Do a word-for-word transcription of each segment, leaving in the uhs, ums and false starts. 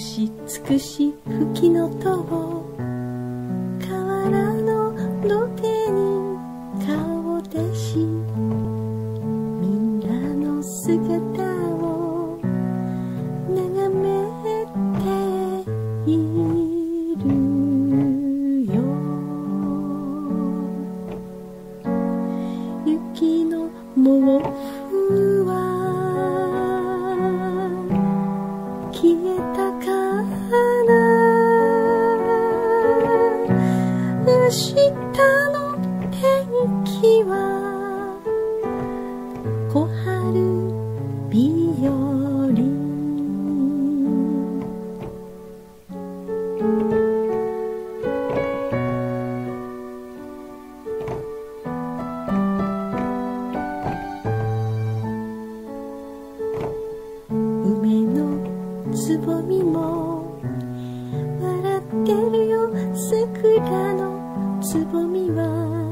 し尽くし吹きのとぼ河原の土手に顔を出しみんなの姿を眺めているよ。雪の毛布は消えたかな。明日の天気は小春日和。梅のつぼみも笑ってるよ。桜のつぼみは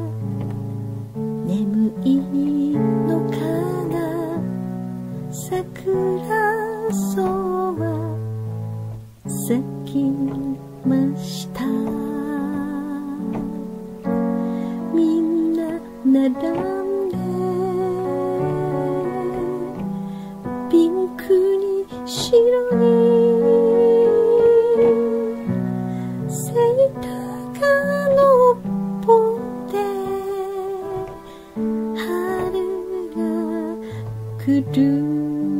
眠いのかな。桜草は咲きました。みんな並んでピンクに白にセイタカのぽで春が来る。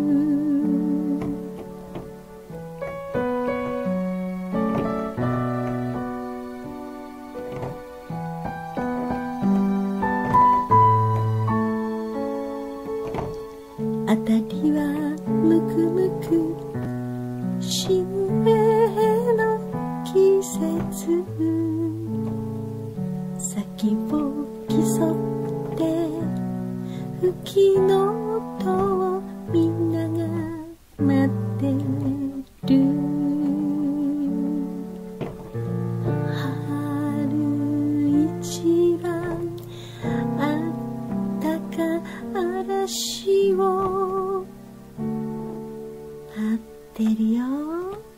あたりはむくむく新芽の季節。先を競って吹きの音をみんなが待ってる。春一番あったか嵐を待ってるよ。